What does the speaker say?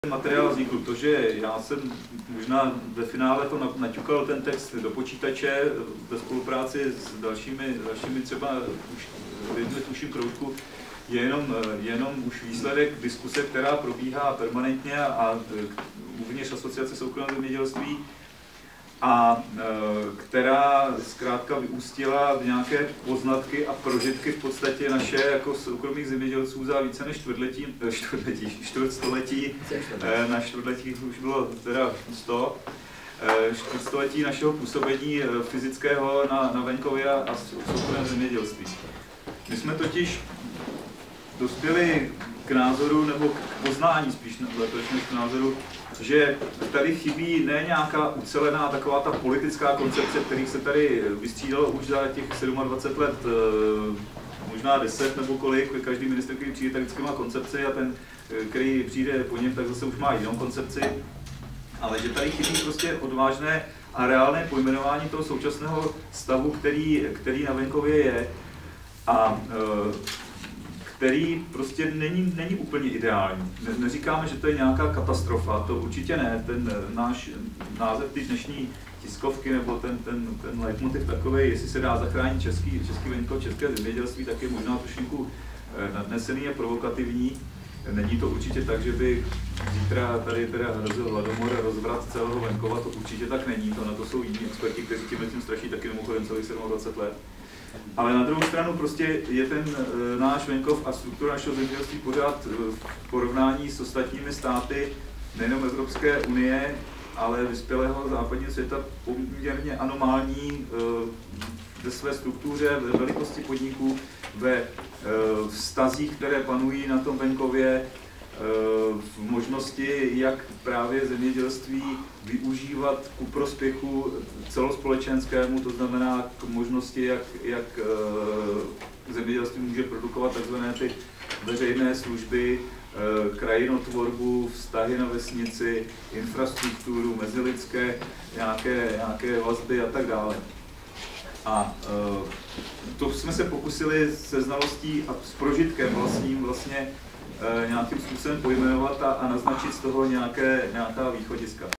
Materiál vznikl to, že já jsem možná ve finále to naťukal ten text do počítače ve spolupráci s dalšími třeba už lidmi tuším kroužku, je jenom už výsledek diskuse, která probíhá permanentně a uvnitř Asociace soukromého zemědělství a která zkrátka vyústila v nějaké poznatky a prožitky v podstatě naše jako soukromých zemědělců za více než čtvrtstoletí, na čtvrtletí už bylo teda 100, čtvrtstoletí našeho působení fyzického na venkově a soukromém zemědělství. My jsme totiž dospěli k názoru, nebo k poznání spíš než k názoru, že tady chybí ne nějaká ucelená taková ta politická koncepce, kterých se tady vystřídalo už za těch 27 let, možná 10 nebo kolik, každý ministr, který přijde, tak vždycky má koncepci a ten, který přijde po něm, tak zase už má jinou koncepci. Ale že tady chybí prostě odvážné a reálné pojmenování toho současného stavu, který na venkově je a který prostě není úplně ideální. Neříkáme, že to je nějaká katastrofa, to určitě ne. Ten náš název té dnešní tiskovky nebo ten leitmotiv takový, jestli se dá zachránit český venkov, české zemědělství, tak je možná trošku nadnesený a provokativní. Není to určitě tak, že by zítra tady teda hrozil hladomor a rozvrat celého venkova, to určitě tak není. To na to jsou jiní experti, kteří tím straší taky mimochodem celých 27 let. Ale na druhou stranu prostě je ten náš venkov a struktura našeho zemědělství pořád v porovnání s ostatními státy nejenom Evropské unie, ale vyspělého západního světa poměrně anomální ve své struktuře, ve velikosti podniků, ve vztazích, které panují na tom venkově, v možnosti, jak právě zemědělství využívat ku prospěchu celospolečenskému, to znamená k možnosti, jak zemědělství může produkovat takzvané ty veřejné služby, krajinotvorbu, vztahy na vesnici, infrastrukturu, mezilidské nějaké vazby a tak dále. A to jsme se pokusili se znalostí a s prožitkem vlastním vlastně nějakým způsobem pojmenovat a naznačit z toho nějaká východiska.